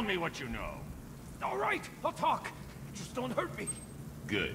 Tell me what you know. All right, I'll talk. Just don't hurt me. Good.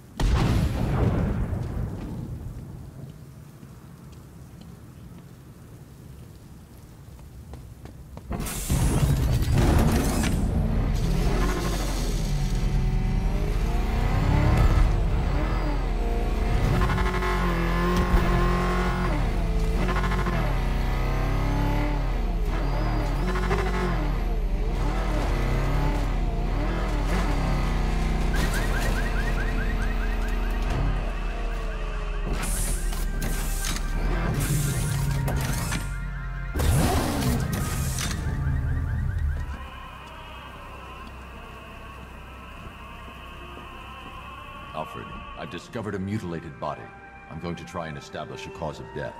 Alfred, I've discovered a mutilated body. I'm going to try and establish a cause of death.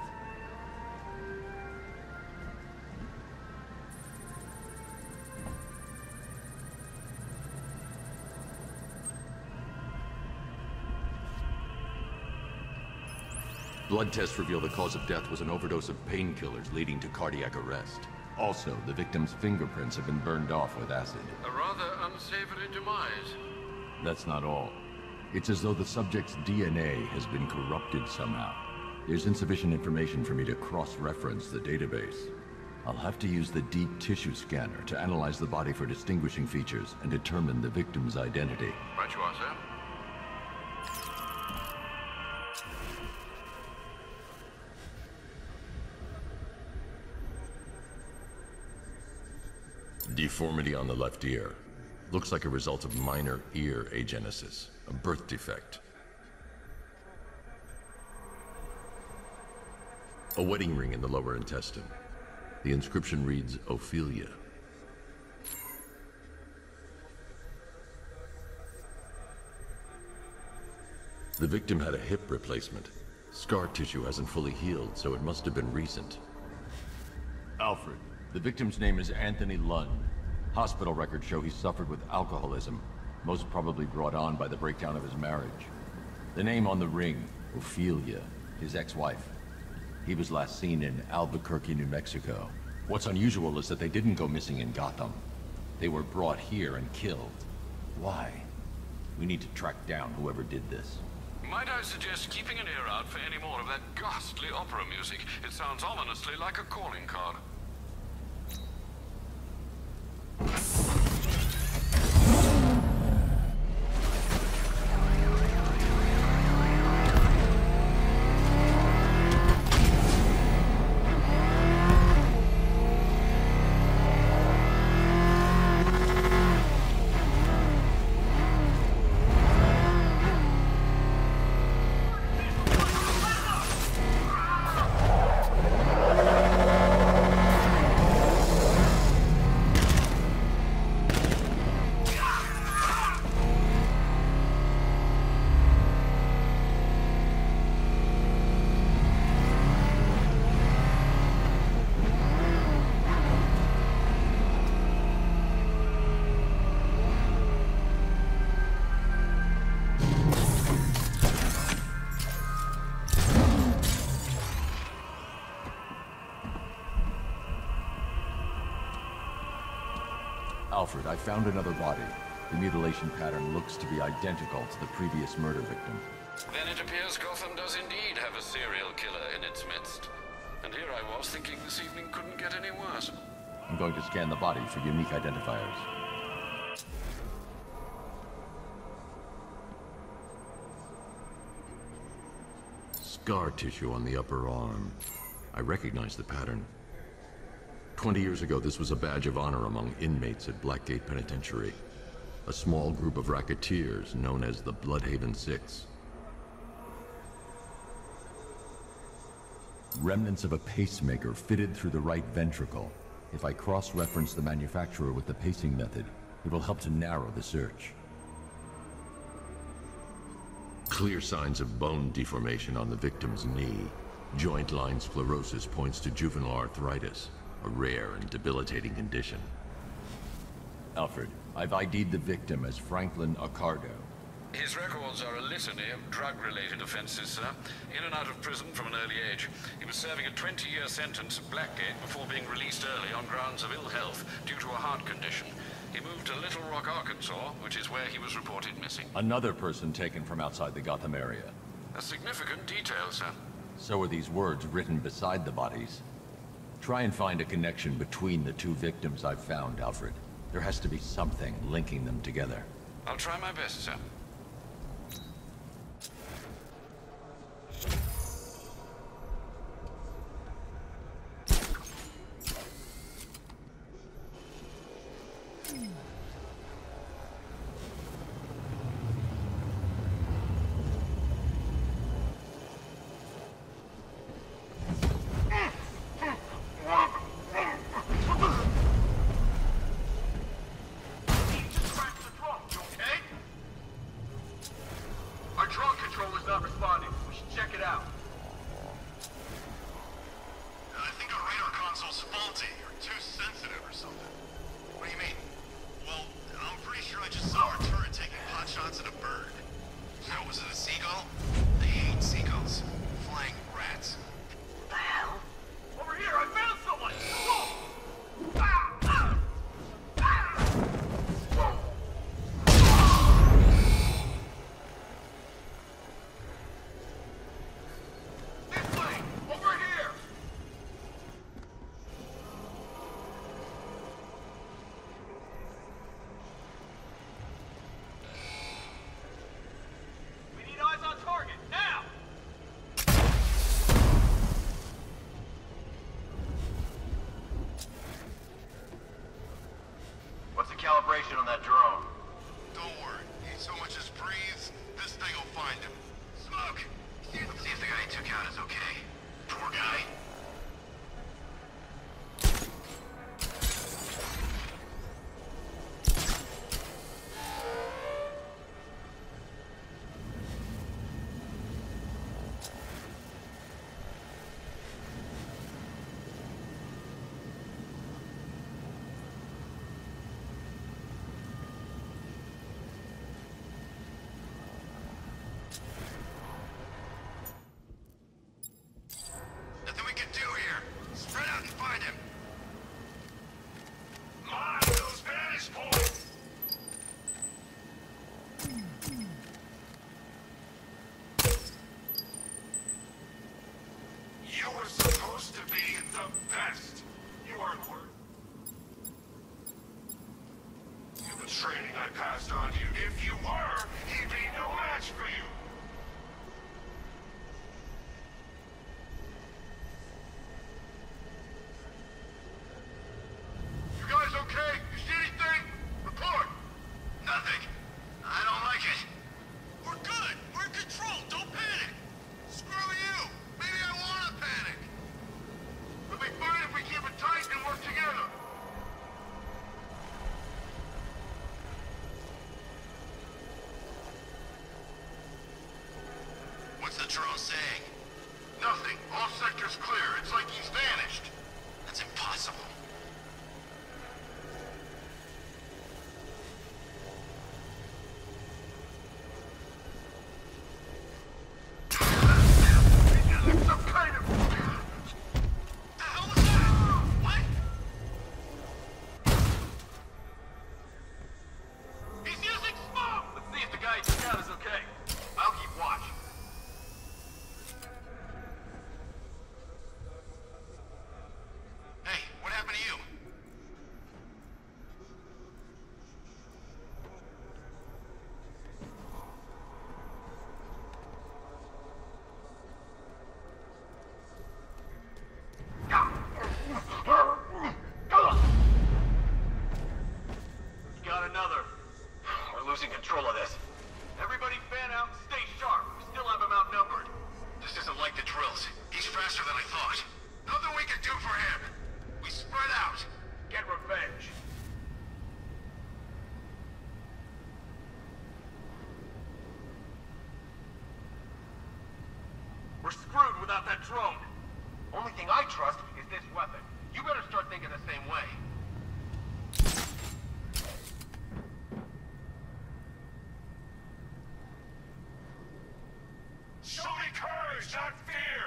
Blood tests reveal the cause of death was an overdose of painkillers leading to cardiac arrest. Also, the victim's fingerprints have been burned off with acid. A rather unsavory demise. That's not all. It's as though the subject's DNA has been corrupted somehow. There's insufficient information for me to cross-reference the database. I'll have to use the deep tissue scanner to analyze the body for distinguishing features and determine the victim's identity. Right you are, sir. Deformity on the left ear. Looks like a result of minor ear agenesis, a birth defect. A wedding ring in the lower intestine. The inscription reads, Ophelia. The victim had a hip replacement. Scar tissue hasn't fully healed, so it must have been recent. Alfred, the victim's name is Anthony Lund. Hospital records show he suffered with alcoholism, most probably brought on by the breakdown of his marriage. The name on the ring, Ophelia, his ex-wife. He was last seen in Albuquerque, New Mexico. What's unusual is that they didn't go missing in Gotham. They were brought here and killed. Why? We need to track down whoever did this. Might I suggest keeping an ear out for any more of that ghastly opera music? It sounds ominously like a calling card. Alfred, I found another body. The mutilation pattern looks to be identical to the previous murder victim. Then it appears Gotham does indeed have a serial killer in its midst. And here I was thinking this evening couldn't get any worse. I'm going to scan the body for unique identifiers. Scar tissue on the upper arm. I recognize the pattern. 20 years ago, this was a badge of honor among inmates at Blackgate Penitentiary. A small group of racketeers known as the Bloodhaven Six. Remnants of a pacemaker fitted through the right ventricle. If I cross-reference the manufacturer with the pacing method, it will help to narrow the search. Clear signs of bone deformation on the victim's knee. Joint line sclerosis points to juvenile arthritis, a rare and debilitating condition. Alfred, I've ID'd the victim as Franklin Accardo. His records are a litany of drug-related offenses, sir. In and out of prison from an early age. He was serving a 20-year sentence at Blackgate before being released early on grounds of ill health due to a heart condition. He moved to Little Rock, Arkansas, which is where he was reported missing. Another person taken from outside the Gotham area. A significant detail, sir. So are these words written beside the bodies. Try and find a connection between the two victims I've found, Alfred. There has to be something linking them together. I'll try my best, sir. Calibration on that drone. Don't worry. He so much as breathes, this thing will find him. Smoke! See if the guy he took out is okay. Poor guy. Training I passed on to you. If you were, he'd be no match for you. You guys okay? You see anything? Report. Nothing. I don't like it. We're good. We're in control. Don't panic. Screw you. Maybe I want to panic. We'll be fine if we keep it tight and work together. What's the drone saying? Nothing. All sectors clear. It's like he's vanished. That's impossible. Some kind of... The hell was that? What? He's using smoke! Let's see if the guy he took out is okay. I'll keep watch. Hey, what happened to you? Got another. We're losing control of this. Everybody fan out and stay sharp. We still have him outnumbered. This isn't like the drills. He's faster than I thought. Nothing we can do for him. We spread out. Get revenge. We're screwed without that drone. Only thing I trust is this weapon. You better start thinking the same way. Show me courage, not fear!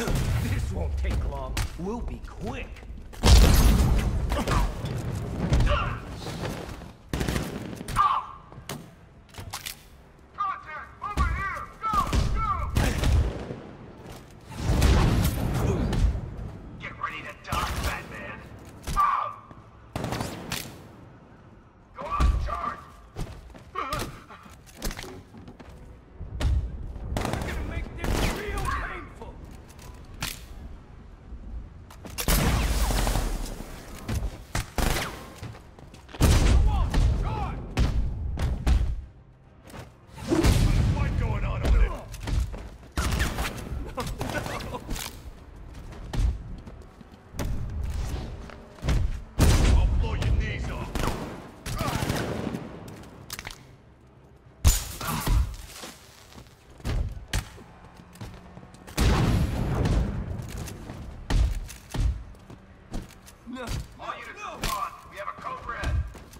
This won't take long. We'll be quick. All units respond. We have a code red.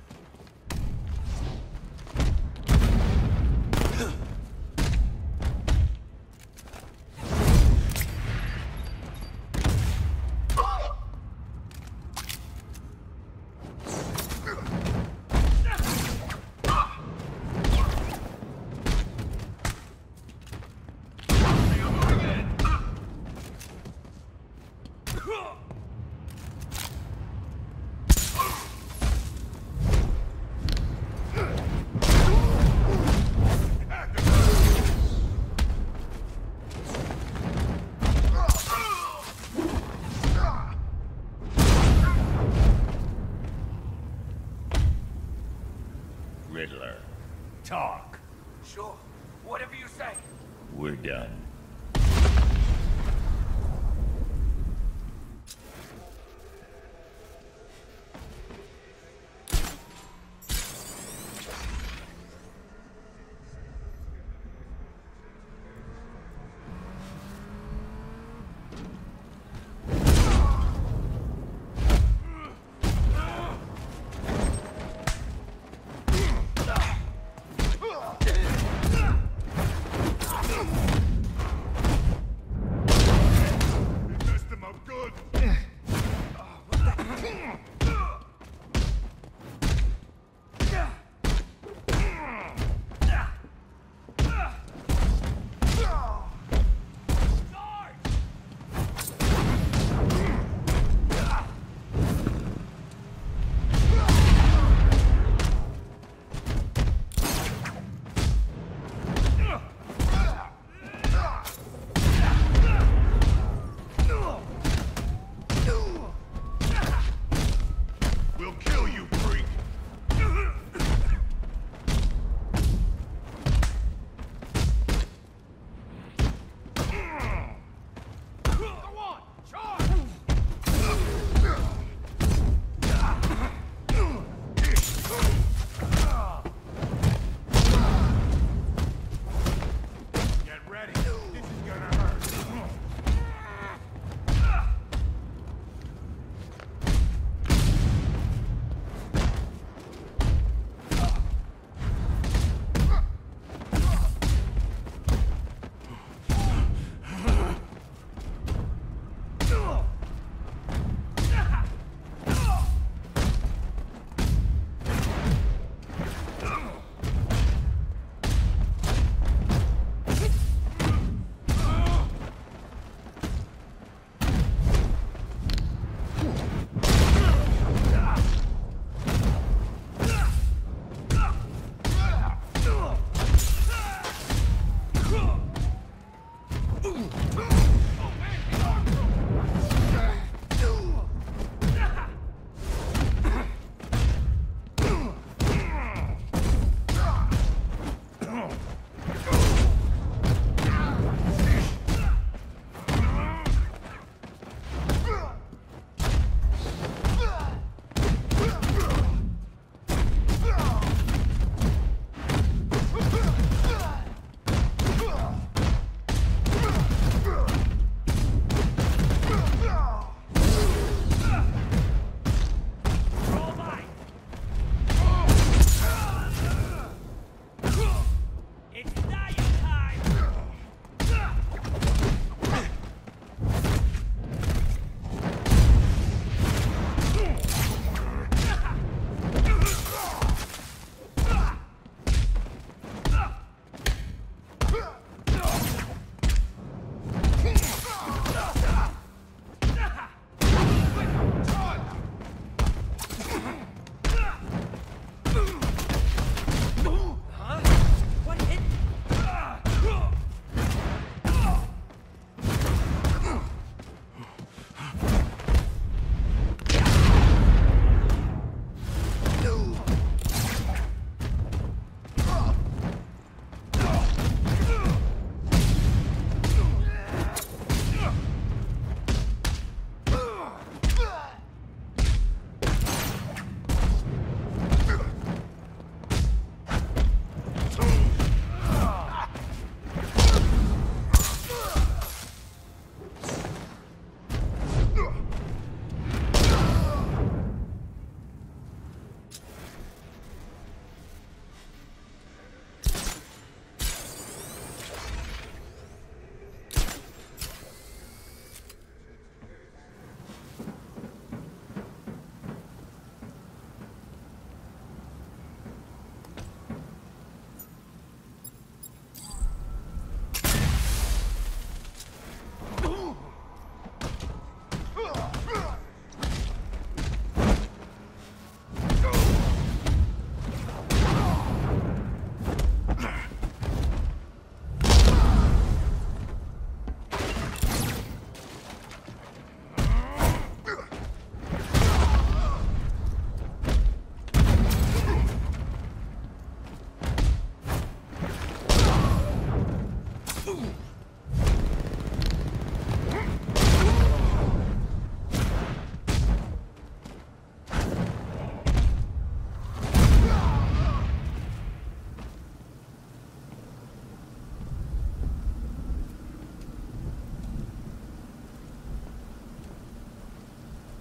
Riddler, Talk. Sure. Whatever you say. we're done.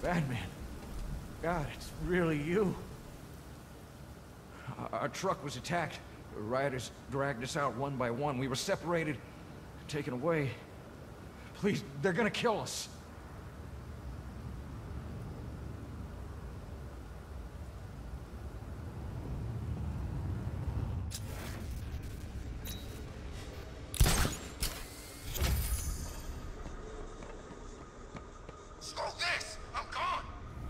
Batman. God, it's really you. Our truck was attacked. Rioters dragged us out one by one. We were separated, taken away. Please, they're gonna kill us. Smoke this! I'm gone!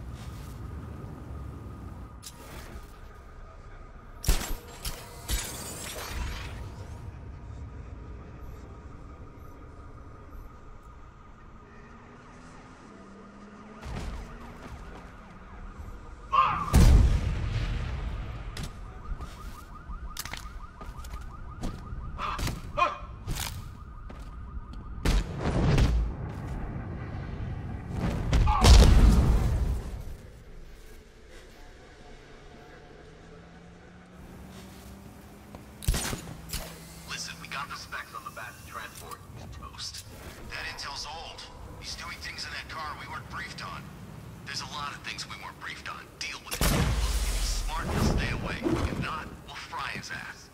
Listen, we got the specs on the Bat's transport. He's toast. That intel's old. He's doing things in that car we weren't briefed on. There's a lot of things we weren't briefed on. Deal with it. If he's smart, he'll stay away. If not, we'll fry his ass.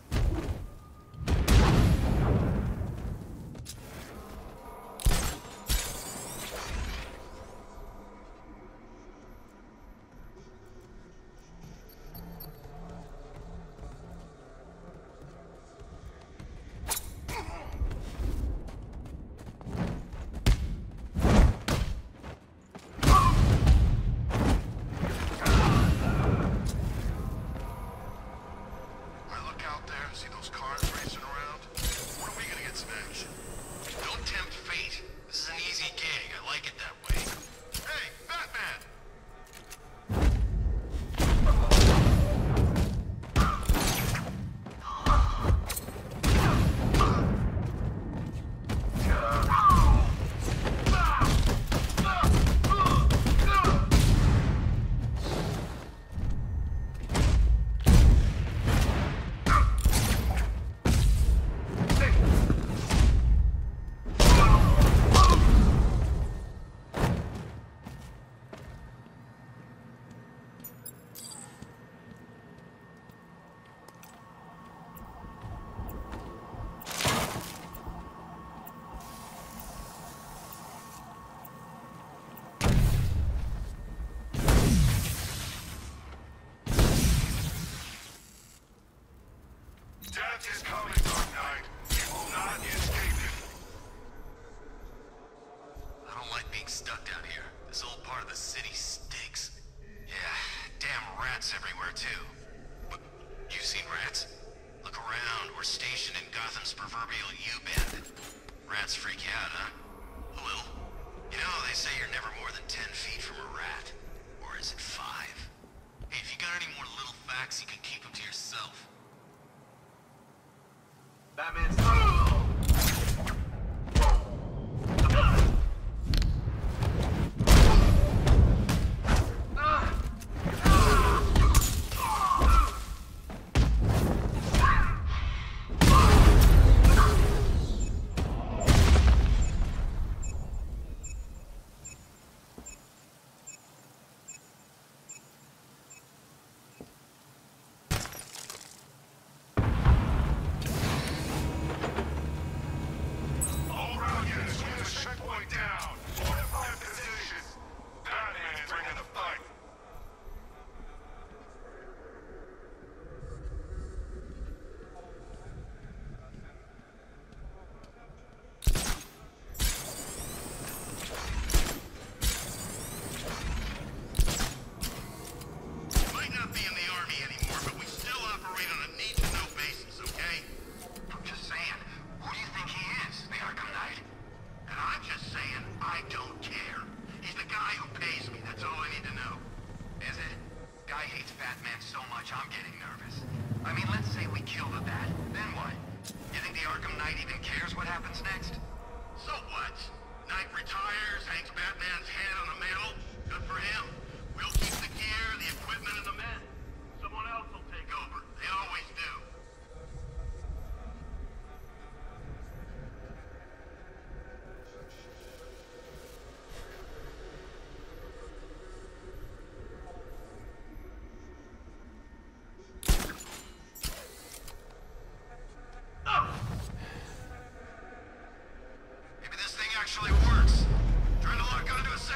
I look out there and see those cars racing around. When are we gonna get some action? Don't tempt fate. This is an easy gig. I like it that way. Hey, Batman! Death is coming, Dark Knight. You will not escape it. I don't like being stuck down here. This old part of the city stinks. Yeah, damn rats everywhere, too. But you seen rats? Look around. We're stationed in Gotham's proverbial U-bend. Rats freak you out, huh? A little. You know, they say you're never more than 10 feet from a rat. Or is it 5? Hey, if you got any more little facts, you can keep them to yourself. Batman's...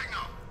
signal.